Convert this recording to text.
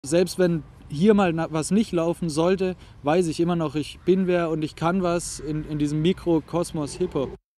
Selbst wenn hier mal was nicht laufen sollte, weiß ich immer noch, ich bin wer und ich kann was in diesem Mikrokosmos Hip-Hop.